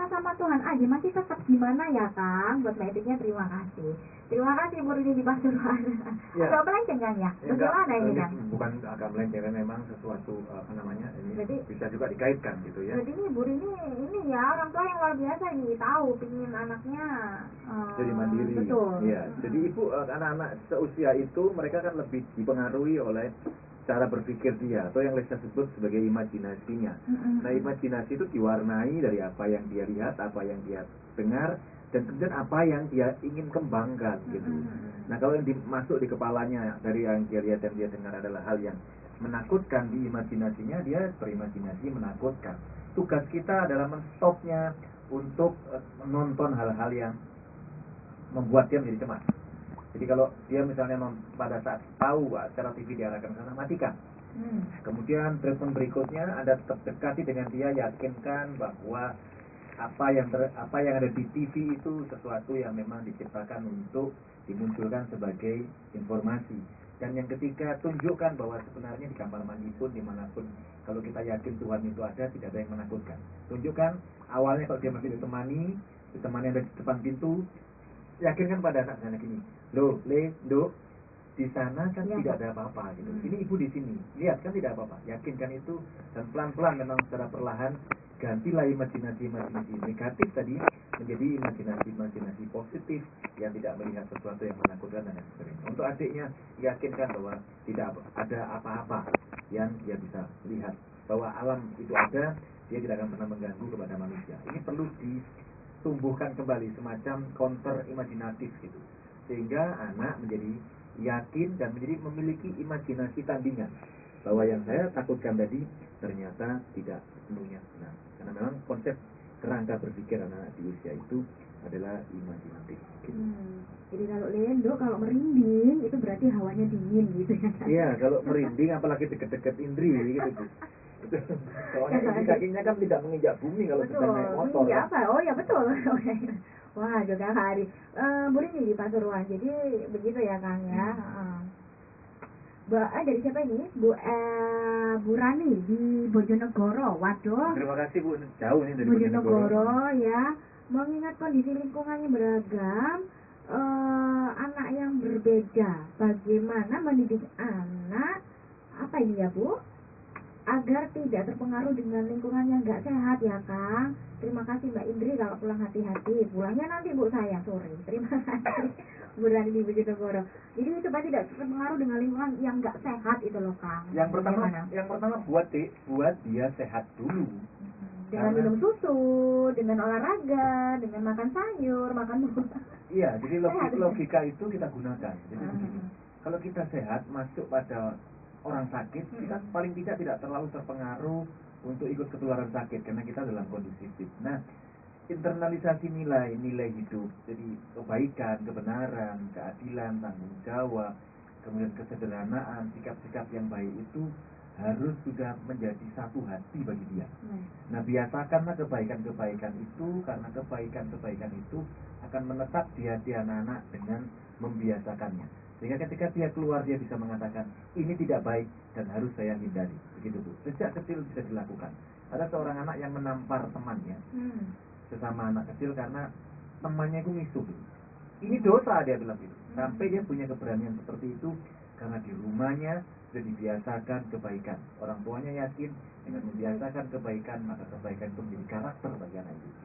sama Tuhan aja masih tetap gimana ya Kang? Buat mediknya terima kasih. Terima kasih Bu Rini di Pasuruan. Ya. Agak melenceng kan ya? Bagaimana ini kan? Bukan agak melenceng, memang sesuatu ini Jadi, bisa juga dikaitkan gitu ya. Jadi Bu Rini ini ya orang tua yang luar biasa nih, tahu pingin anaknya jadi mandiri. Betul. Ya. Jadi ibu anak-anak seusia itu mereka kan lebih dipengaruhi oleh cara berpikir dia atau yang Lesa sebut sebagai imajinasinya. Nah, imajinasi itu diwarnai dari apa yang dia lihat, apa yang dia dengar, dan kemudian apa yang dia ingin kembangkan gitu. Nah, kalau yang masuk di kepalanya dari yang dia lihat dan dia dengar adalah hal yang menakutkan di imajinasinya, dia berimajinasi menakutkan. Tugas kita adalah menstopnya untuk menonton hal-hal yang membuat dia menjadi cemas. Jadi kalau dia misalnya pada saat tahu acara TV diarahkan ke sana, matikan. Kemudian treatment berikutnya Anda tetap dekati dengan dia, yakinkan bahwa apa yang ada di TV itu sesuatu yang memang diciptakan untuk dimunculkan sebagai informasi. Dan yang ketiga, tunjukkan bahwa sebenarnya di kamar mandi pun dimanapun, kalau kita yakin Tuhan itu ada, tidak ada yang menakutkan. Tunjukkan awalnya kalau dia masih ditemani ada di depan pintu, yakinkan pada anak-anak gini, loh, di sana kan tidak ada apa-apa gitu. Ini ibu di sini, lihat kan tidak apa-apa. Yakinkan itu dan pelan-pelan memang secara perlahan gantilah imajinasi negatif tadi menjadi imajinasi positif yang tidak melihat sesuatu yang menakutkan dan sebagainya. Untuk adiknya yakinkan bahwa tidak ada apa-apa yang dia bisa lihat, bahwa alam itu ada, dia tidak akan pernah mengganggu kepada manusia. Ini perlu ditumbuhkan kembali semacam counter imajinatif gitu, sehingga anak menjadi yakin dan memiliki imajinasi tandingan bahwa yang saya takutkan tadi ternyata tidak sepenuhnya benar, karena memang konsep kerangka berpikir anak di usia itu adalah imajinatif gitu. Jadi kalau lendo, kalau merinding itu berarti hawanya dingin gitu ya. Iya, kalau merinding apalagi deket-deket indri gitu. Soalnya kakinya kan tidak menginjak bumi kalau sedang naik motor. Iya apa? Oh ya betul. Wah, juga hari Bu Rini di Pasuruan. Jadi begitu ya Kang ya. Dari siapa ini? Bu Rani di Bojonegoro. Waduh. Terima kasih Bu, jauh nih dari Bojonegoro ya. Mengingat kondisi lingkungannya beragam, anak yang berbeda, bagaimana mendidik anak ini ya Bu, agar tidak terpengaruh dengan lingkungan yang nggak sehat ya Kang. Terima kasih Mbak Indri, kalau pulang hati-hati, pulangnya nanti Bu saya sore. Terima kasih Bu Rani di Bojonegoro. Jadi supaya tidak terpengaruh dengan lingkungan yang nggak sehat itu loh Kang. Yang pertama buat dia sehat dulu. Dengan minum susu, dengan olahraga, dengan makan sayur, makan buah. Iya, jadi logika itu kita gunakan. Jadi begini, kalau kita sehat masuk pada orang sakit, kita paling tidak terlalu terpengaruh untuk ikut ketularan sakit karena kita dalam kondisi fit. Nah, internalisasi nilai hidup, jadi kebaikan, kebenaran, keadilan, tanggung jawab, kemudian kesederhanaan, sikap-sikap yang baik itu harus sudah menjadi satu hati bagi dia. Nah, biasakanlah kebaikan-kebaikan itu, karena kebaikan-kebaikan itu akan menetap di hati anak-anak dengan membiasakannya. Sehingga ketika dia keluar, dia bisa mengatakan, ini tidak baik dan harus saya hindari. Begitu Bu. Sejak kecil bisa dilakukan. Ada seorang anak yang menampar temannya, sesama anak kecil, karena temannya itu misuh. Ini dosa, dia bilang gitu. Sampai dia punya keberanian seperti itu karena di rumahnya sudah dibiasakan kebaikan. Orang tuanya yakin dengan membiasakan kebaikan, maka kebaikan itu menjadi karakter bagi anak itu.